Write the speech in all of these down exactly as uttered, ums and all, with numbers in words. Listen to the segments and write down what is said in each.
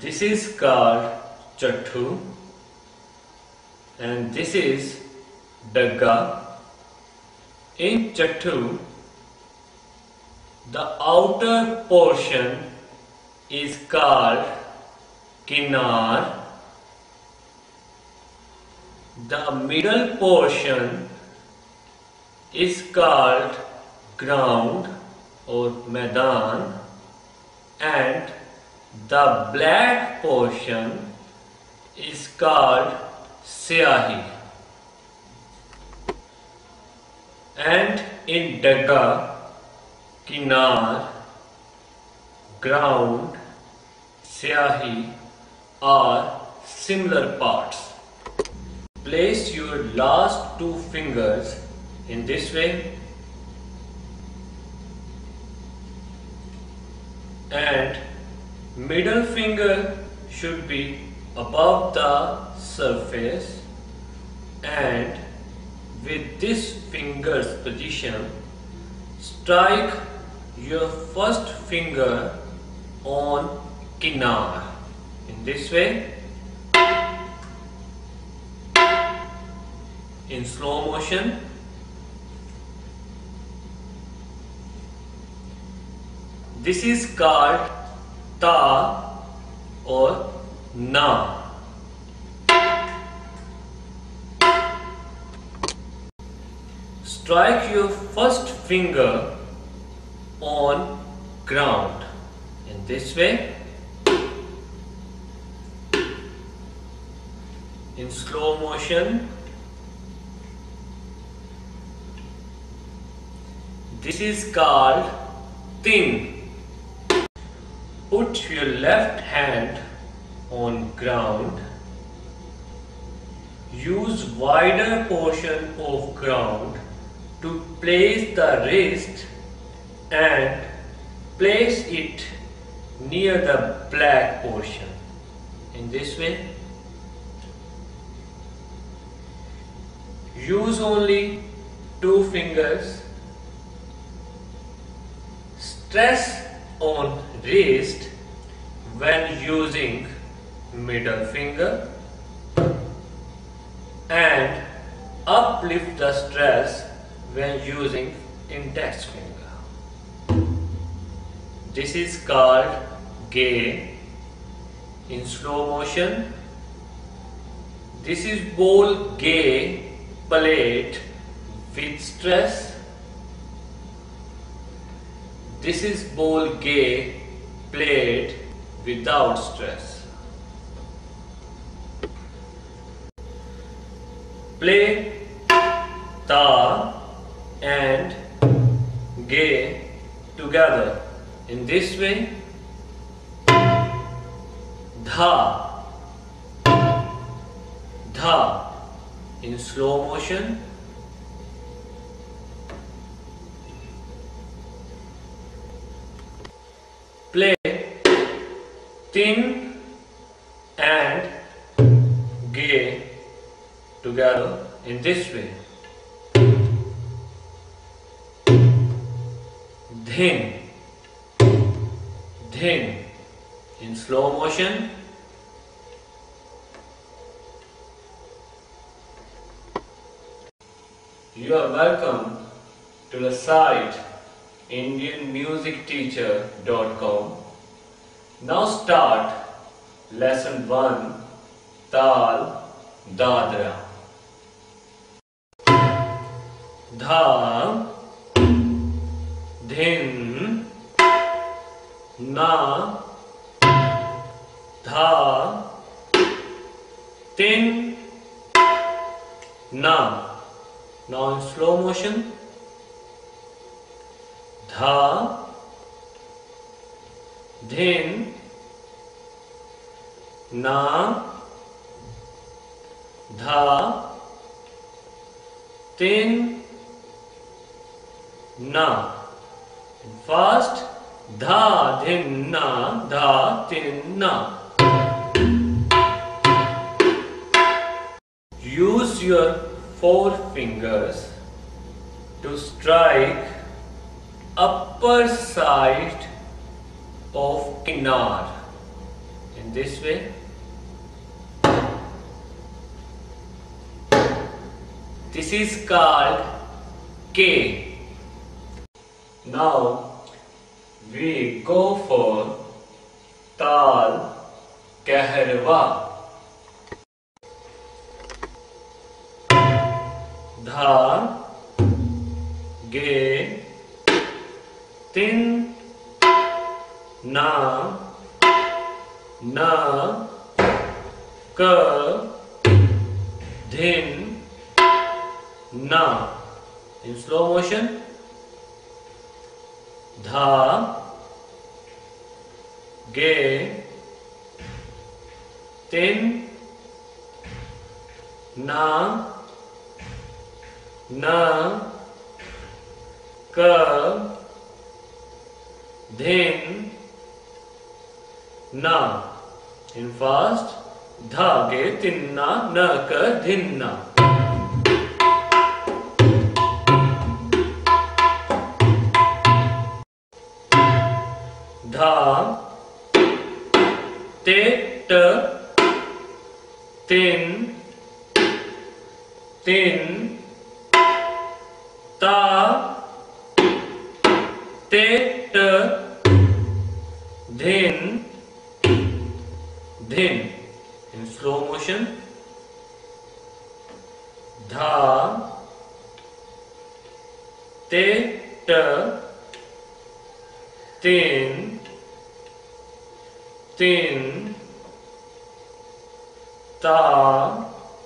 This is called Chattu and this is Dagga. In Chattu, the outer portion is called Kinar. The middle portion is called ground or Maidan, and the black portion is called Syahi. And in Dagga, Kinar, ground, Syahi are similar parts. Place your last two fingers in this way and middle finger should be above the surface, and with this finger's position strike your first finger on Kinar in this way. In slow motion, this is called Ta or Na. Strike your first finger on ground in this way. In slow motion, this is called Tin. Put your left hand on ground. Use wider portion of ground to place the wrist and place it near the black portion in this way. Use only two fingers. Stress on wrist when using middle finger and uplift the stress when using index finger. This is called Ge. In slow motion, this is Bol Ge plate with stress. This is Bol Ge plate without stress. Play Ta and Ge together in this way. Dha, Dha in slow motion. Play Tin and Ge together in this way. Dhin, Dhin in slow motion. You are welcome to the site Indian Music Teacher dot com. Now start lesson one, Tal Dadra. Dha, Dhin, Na, Dha, Tin, Na. Now in slow motion. Dha, Dhin, Na, Dha, Tin, Na. Fast. Dha, Dhin, Na, Dha, Tin, Na. Use your four fingers to strike upper side of Kinar in in this way. This is called K. Now we go for Tal Kahrwa. Dha Ge Tin Na Na Ka Dhin Na. In slow motion. Dha Ge Tin Na Na Ka Dhin Na. In fast. Dha Ge Tin Na Na Ka Dhin Na. Dha Te Ta Tin Tin Ta Te Ta Dhin Dhin. In slow motion. Dha Te Ta Tin Tin Ta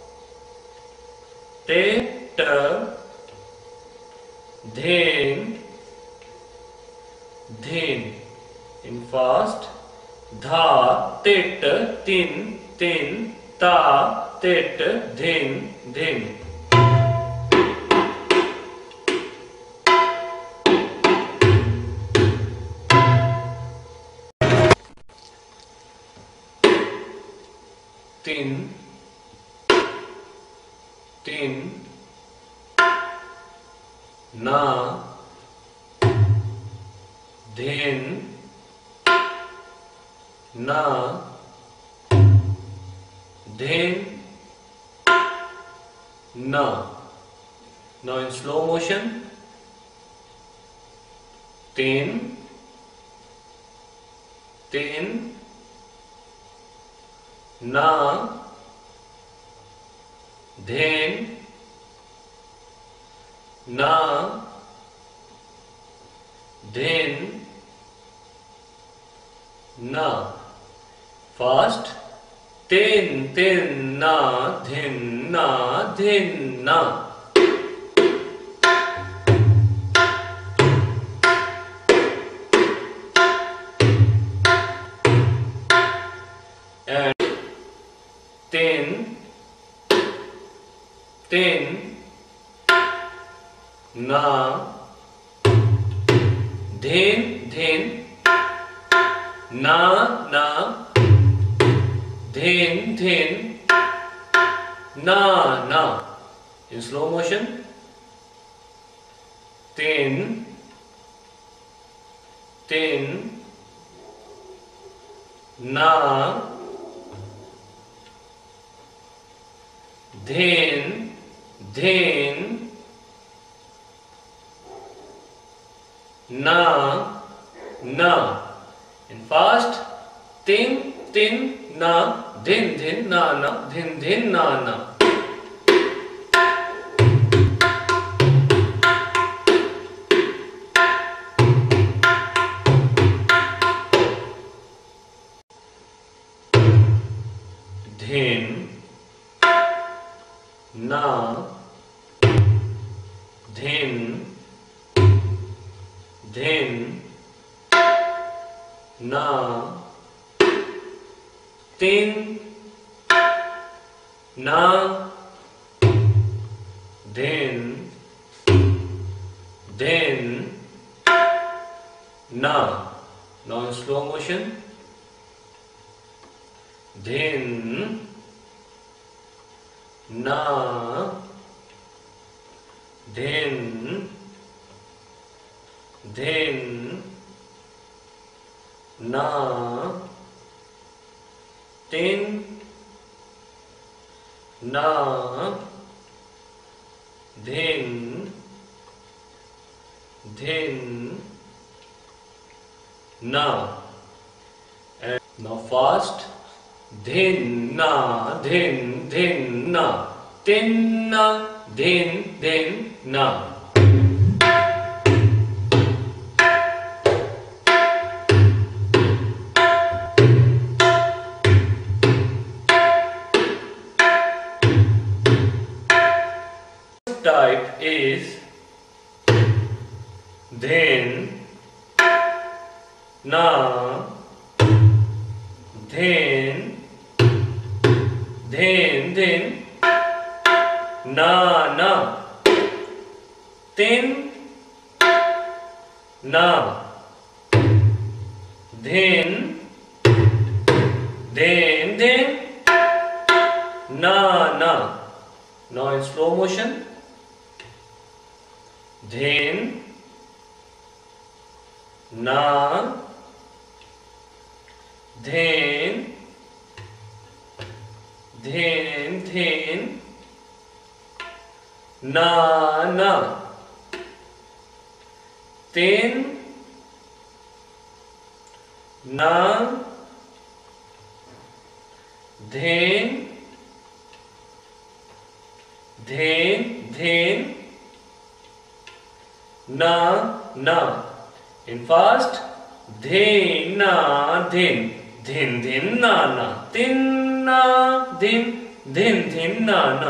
Te Ta Dhin Dhin. In fast. Dha Te Ta Tin Tin Ta Te Ta Dhin Dhin. Tin Tin Na Dhin Na Dhin Na. Now in slow motion. Tin Tin Na Dhin Na Dhin Na. Fast. Tin Tin Na Dhin Na Dhin Na. And Tin Tin Na Dhin Dhin Na Na Dhin Dhin Na Na. In slow motion. Tin Tin Na Dhin Dhin Na Na. In fast. Tin Tin Na Dhin Dhin Na Na Dhin Dhin Na Na. Dhin Na Dhin Dhin Na Tin Na Dhin Dhin Na. Now in slow motion. Dhin Na Dhin Dhin Na na, dhin, dhin, na. And now fast. Dhin na, dhin, dhin na, tin na, dhin, dhin na. Type is dhin, na, dhin, dhin, dhin, na, na, tin, na, dhin, dhin, dhin, na, na. Now in slow motion. Dhin, na, dhin, dhin, dhin, na, na, tin, na, dhin, dhin, dhin, na, na. In fast. Dhin, na, dhin, dhin, dhin, na, na, tin, na, dhin, dhin, dhin, na, na.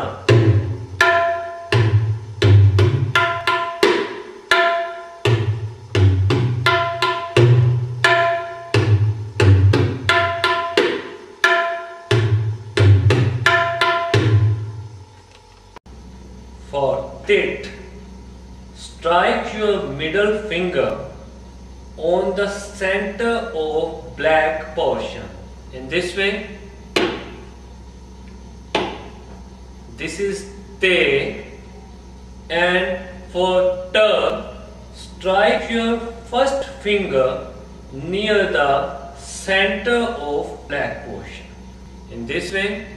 For tit, strike your middle finger on the center of black portion. In this way. This is te, and for t, strike your first finger near the center of black portion. In this way.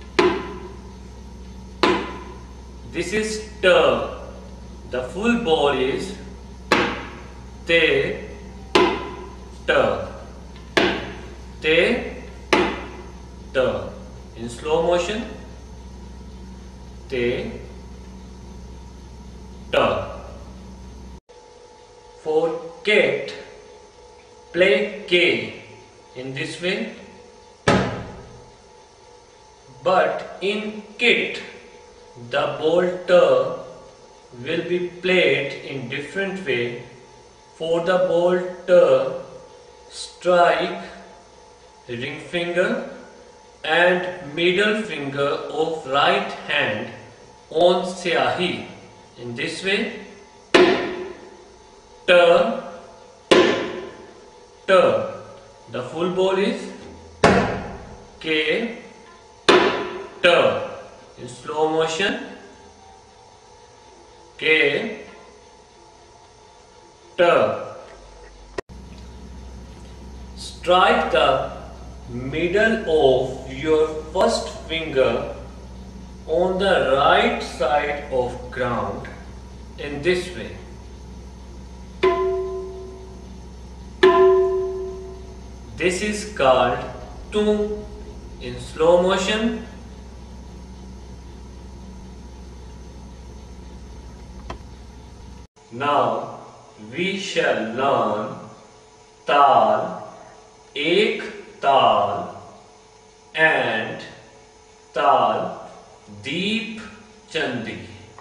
This is t. The full ball is te, t, te, t. In slow motion. Te, t. For cat, play K in this way. But in kit, the ball t will be played in different way. For the ball t, strike ring finger and middle finger of right hand on syahi. In this way. T, t. The full ball is K, t. In slow motion. K, t. Strike the middle of your first finger on the right side of ground in this way. This is called tu. In slow motion. Now we shall learn tal, ek tal and tal deep chandi.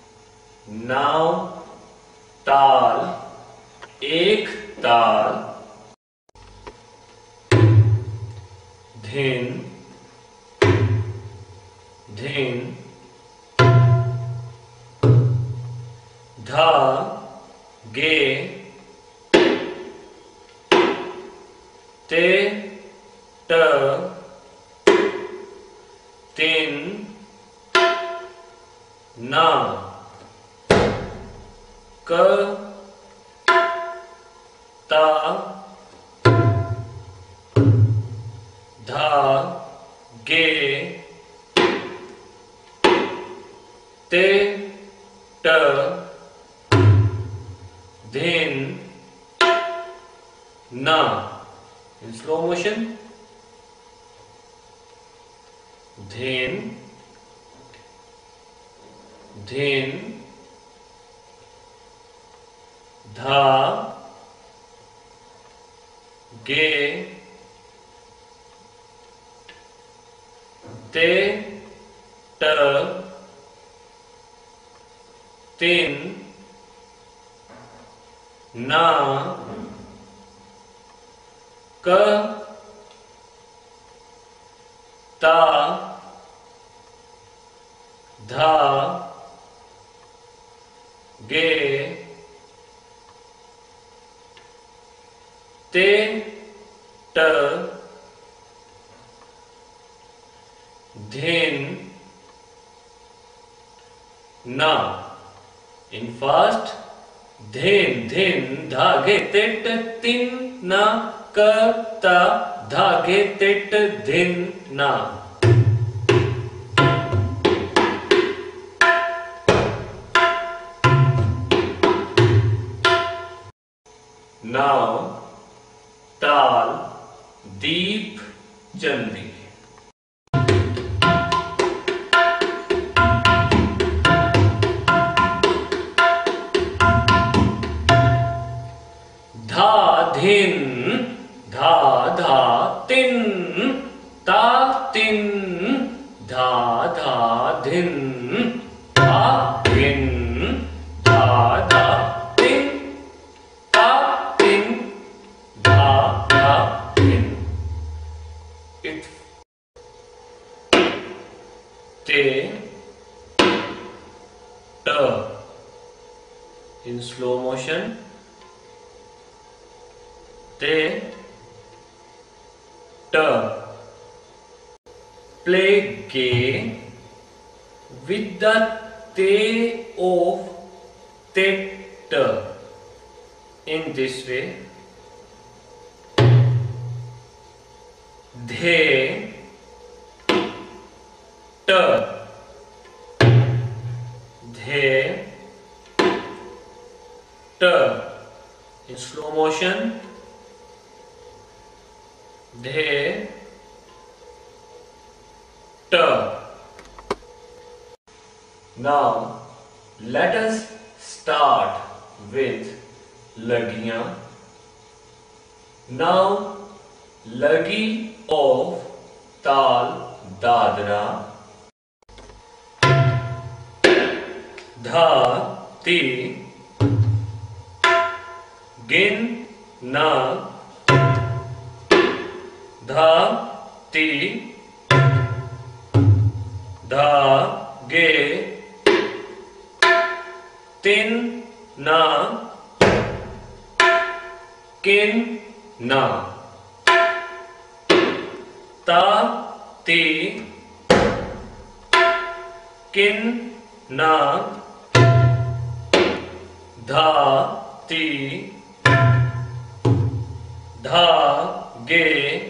Now tal, ek tal, dhin, dhin, dha, ge, te, ta, tin, na, ka, ta, dha, ge, motion. Dhin, dhin, dha, ge, te, ta, tin, na, ka, ta, dha, ge, te, ta, dhin, na. In fast, dhin, dhin, धागे tit, tin, na, ka, ta, धागे tit, dhin, na. Now, ताल, दीप, चंदी. धा, धिन, धा, धा, तिन, ता, तिन, धा, धा, धिन, ता, धिन, धा, धा, तिन, ता, तिन, धा, धा, तिन. It, te, ta. In slow motion. Te, ta. Play gay with the te of tet in this way. The, ta. The, ta. In slow motion. The, ta. Now let us start with lagiyan. Now lagi of ताल दादरा. धा, ती, गिन, ना, धा, ती, धा, गे, तिन, ना, किन, ना. ता, ती, किन, ना, धा, ती, धा, गे,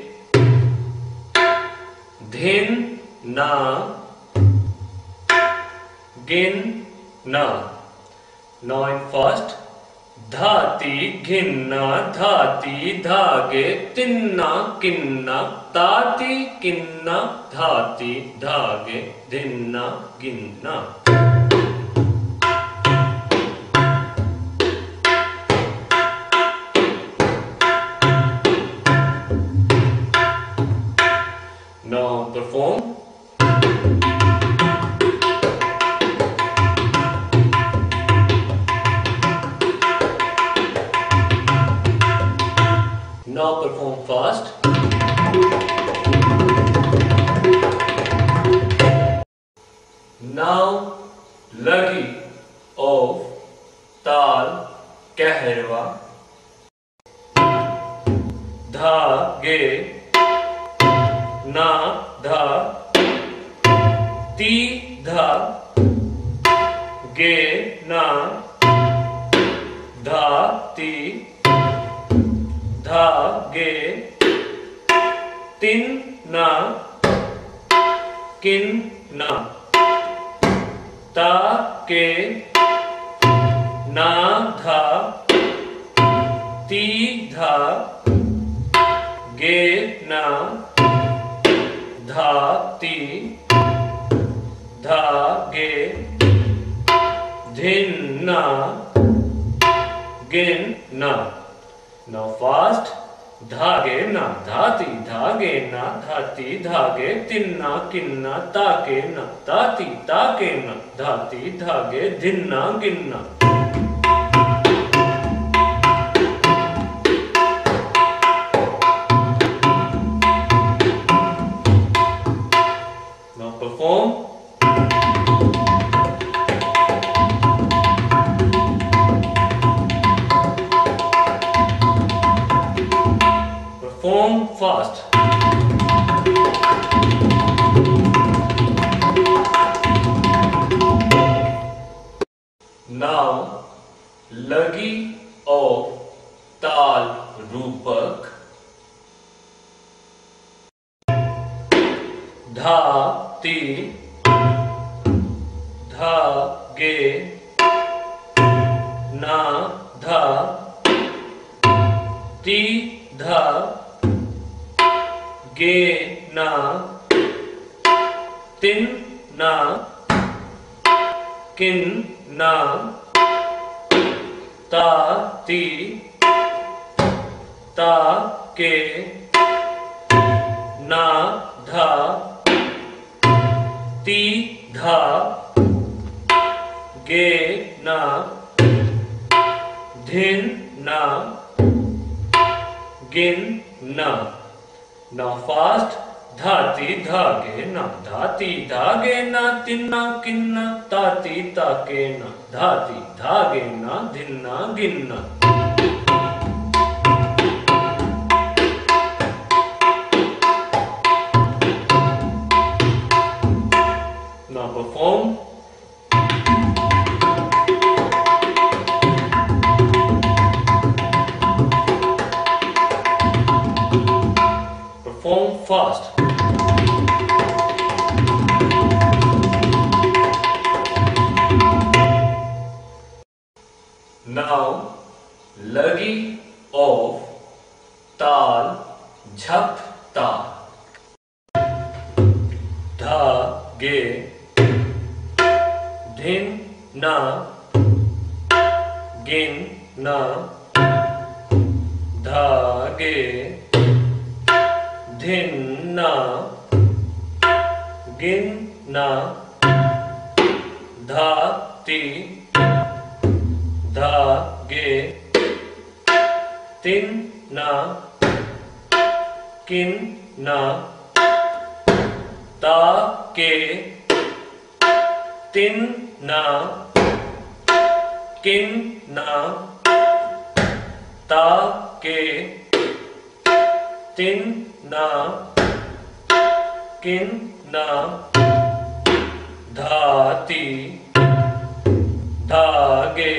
धिन, ना, गिन, ना. Now in first. धाती, घिन्ना, धाती, धागे, तिन्ना, किन्ना, ताती, किन्ना, धाती, धागे, धिन्ना, Ginna. Now perform. Now perform fast. Now lagi of ताल कहरवा. धा, गे, ना, धा, ती, धा, गे, ना, धा, ती, धा, गे, तिन, ना, किन, ना. ता, के, ना, धा, ती, धा, गे ना धा ती धा गे धिन ना गिन ना. Now fast. धागे ना धाती धागे ना धाती धागे तिन्ना किन्ना ताके ना ताती ताके ना धाती धागे धिन्ना Ginna. Now perform. Perform fast. Now lagi of ताल रूपक. धा ती धा गे ना धा ती धा गे ना तिन ना किन ना ता ती ता के ना धा ती धा गे ना धिन ना गिन ना. Now fast. धाती धागे ना धाती धागे ना तिन्ना किन्ना ताती ताके ना धाती धागे ना धिन्ना Ginna. Now perform. Perform fast. Now lagi of ताल झप ताल. धा गे धिन ना गिन ना धागे धिन ना गिन ना धाती धागे तिन ना किन ना ताके तिन ना किन ना ताके तिन ना किन ना धाती धागे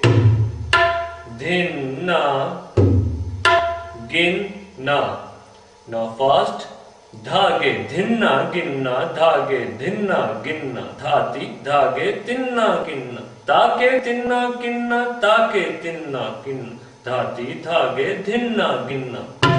धिन ना गिन ना. Now fast. धागे धिन्ना गिन्ना धागे धिन्ना गिन्ना धाती धागे तिन्ना किन्ना ताके तिन्ना किन्ना ताके तिन्ना किन्ना धाती धागे धिन्ना Ginna.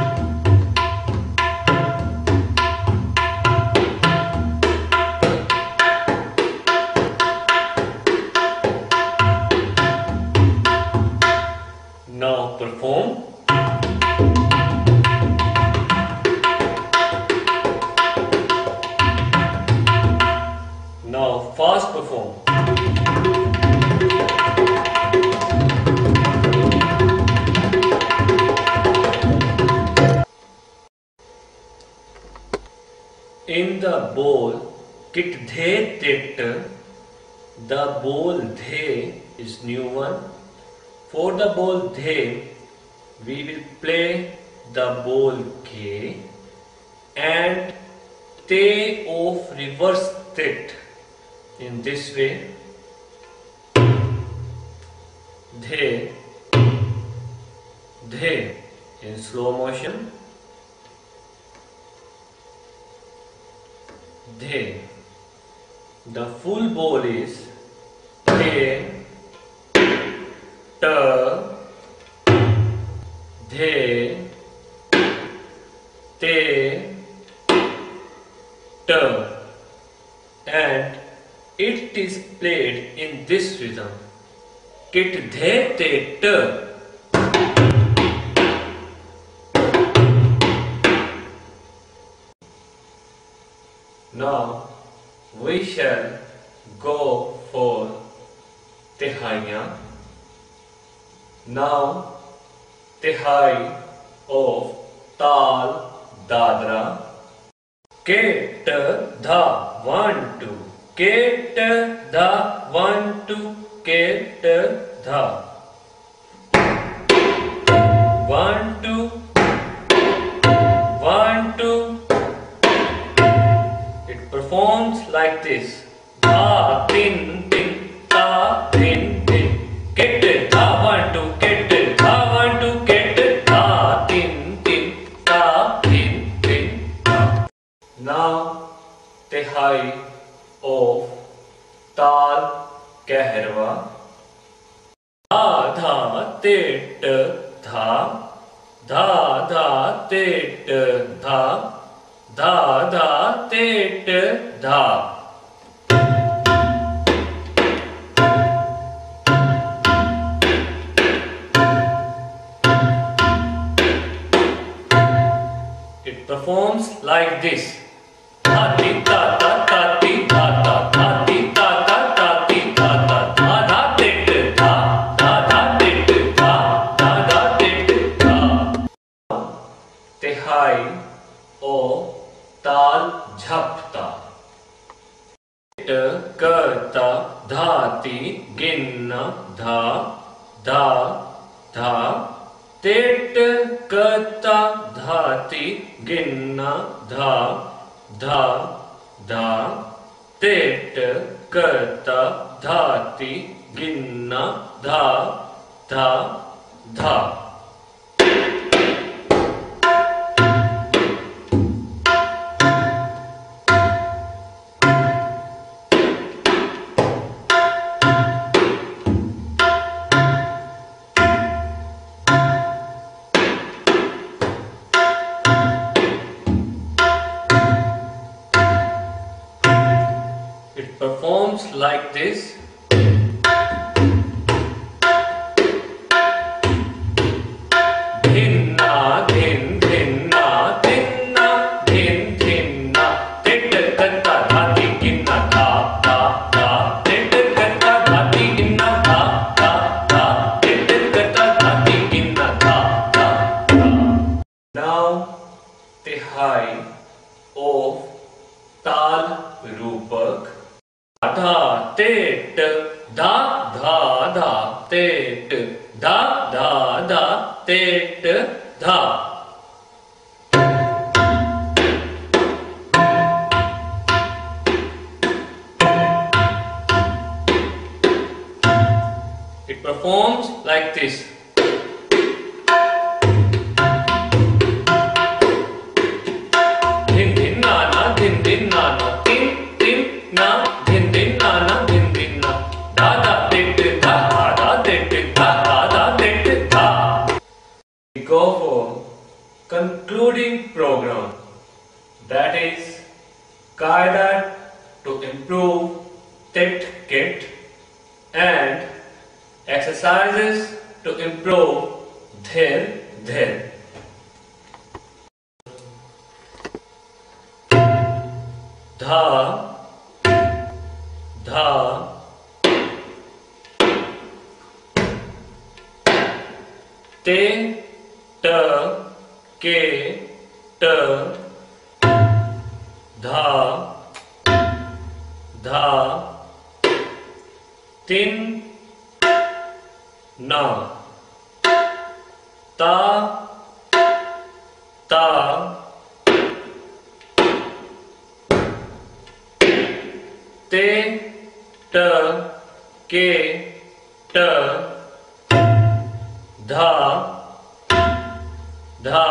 Now perform. Now fast perform. In the bowl kit dhe tit, the bowl dhe is new one. For the bowl dhe, we will play the bowl ke and te of reverse tit. In this way, dhe, dhe in slow motion, dhe. The full bowl is dhe, ta, dhe, t, and it is played in this rhythm. Kit dhe te t. Now we shall go for tihaiyan. Now tihai of Tal Dadra. Ke t dha one two. Ke t dha one two. Ke t dha one two one two. It performs like this. Dha tin tin ta tin tin. Ke t dha one two. Ke t dha one two. Ke t dha tin tin ta tin tin ta. Now tihai of Tal Kahrwa. Dha dha te t dha. Dha dha te t dha. Dha dha te t dha. It performs like this. Tha ti ta ta ta ti ta ta tha ti ta ta ta ti ta ta dha dha te t dha. Dha dha te t dha. Dha dha te t dha. Tihai o Tal Jhapta. T karta dhati ginna dha dha dha. Tet karta dhati ginna dha dha dha. Tet karta dhati ginna dha dha dha. It performs like this. Dhinna dhin dhinna dhinna dhin dhinna. Tet karta dhati ginna dha dha dha. Tet karta dhati ginna dha dha dha. Tet karta dhati ginna dha dha dha. Now tihai of Tal Rupak. Dha te t dha dha dha te t dha dha dha te t dha. It performs like this. Dhin dhin na na dhin dhin na na tin tin na. Dhin dhin na na dhin dhin na. Dha dha te t dha dha dha te t dha dha dha te t dha. We go for concluding program, that is qaida to improve tet kit and exercises to improve dhir dhir. Dha dha te t ke t dha dha tin na ta ta te t ke t dha dha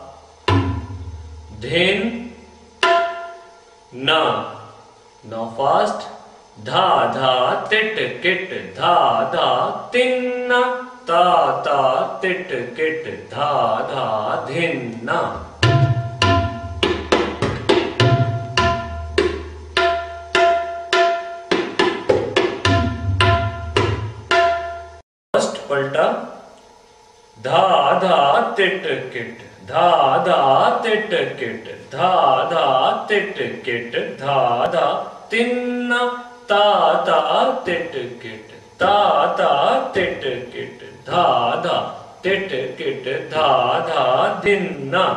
dhin na. Now fast. Dha dha tit kit dha dha tin na. Ta ta tit kit dha dha dhin na. tit kit, dha dha tit kit, dha dha tit kit, dha dha tinna ta ta tit kit, ta ta tit kit, dha dha tit kit, dha dha dinna.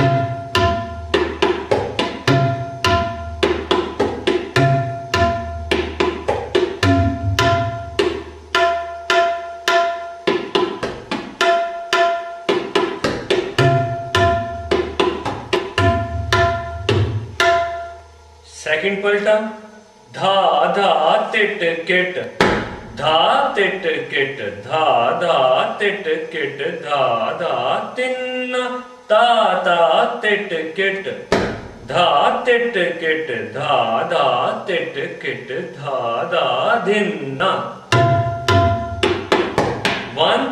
Second palta, dha dha tit kit, dha tit kit, dha dha tit kit, dha dha tinna ta ta tit kit, dha tit kit, dha dha tit kit, dha dha dhinna. One.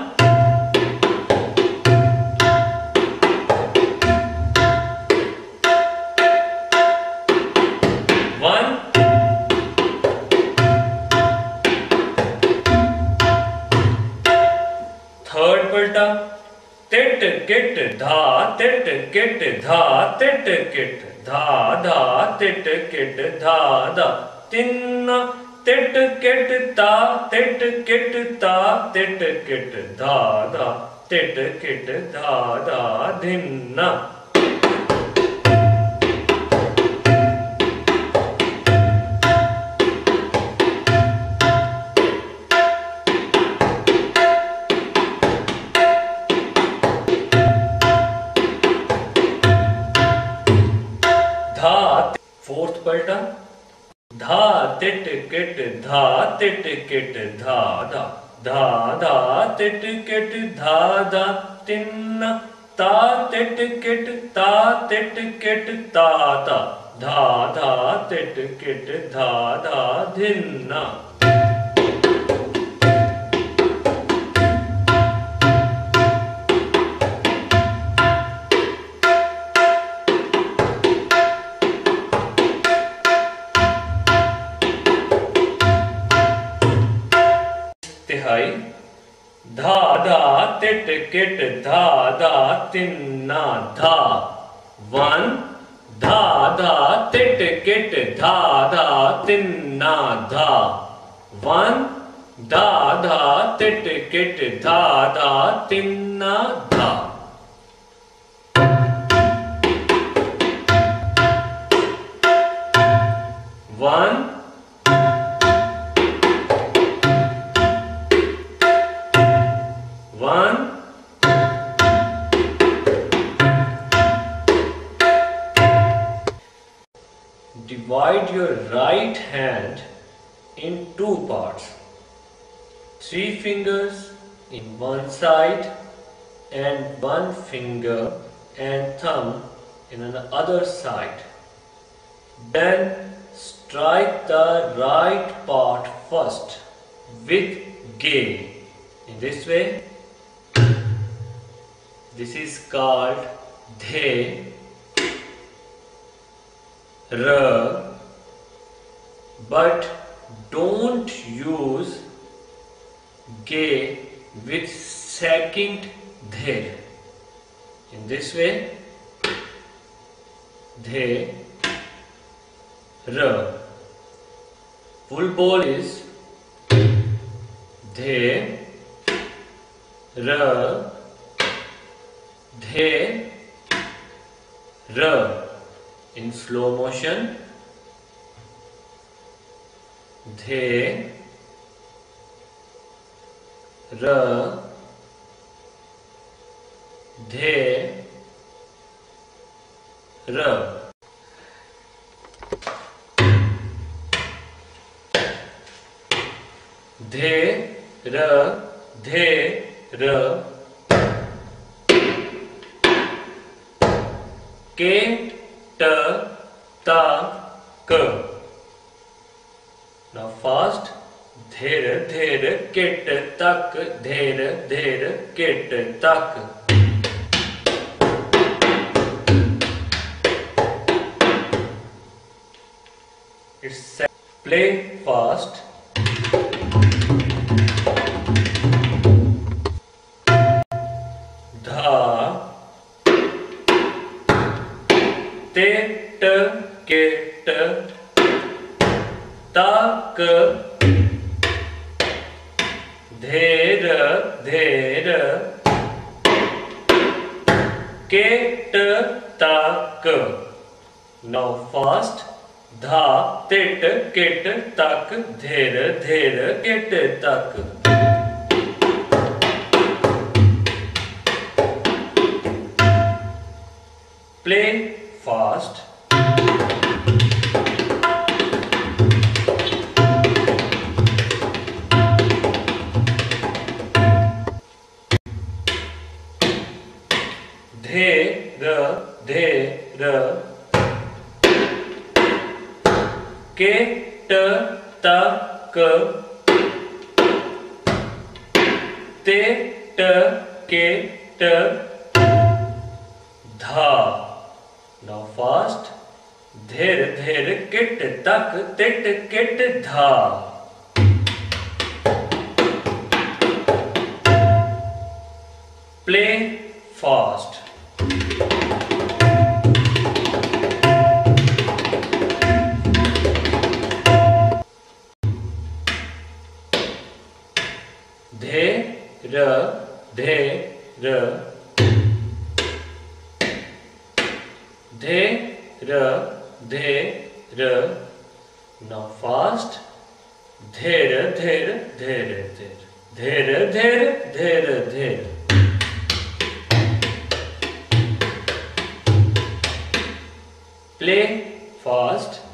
Third palta, tit kit, dha tit kit, dha tit kit, dha dha tit kit, dha dha tinna tit kit, ta tit kit, ta tit kit, dha dha tit kit, dha dha dhinna. Fourth palta, dha tit kit, dha tit kit, dha dha dha dha tit kit, dha dha tinna ta tit kit, ta tit kit, ta ta dha dha tit kit, dha dha dhinna. तिहाई, dha dha tit kit, dha dha tinna dha. One, dha dha tit kit, dha dha tinna dha. One, dha dha tit kit, dha dha tinna dha. One. One. Divide your right hand in two parts. Three fingers in one side and one finger and thumb in another side. Then strike the right part first with ge. In this way, this is called dhe, ra, but don't use ge with second dher. In this way, dhe, ra. Full bowl is dhe, ra, dhe, ra. In slow motion, dhe, ra, dhe, ra. Dhe, ra, dhe, ra. Ke, ta, ta, ka. Now fast. Dher, dher, kit, tak, dher, dher, kit, tak. It's play fast. Dha, kit tak dher dher kit tak. Now fast. Dha tit kit tak dher dher kit tak. Play fast. Dher dher kit tak tit kit dha. Now fast. Dher dher kit tak tit kit dha. Play fast. Dher dher dher dher. Now fast. Dher dher dher dher dher dher dher dher. Play fast.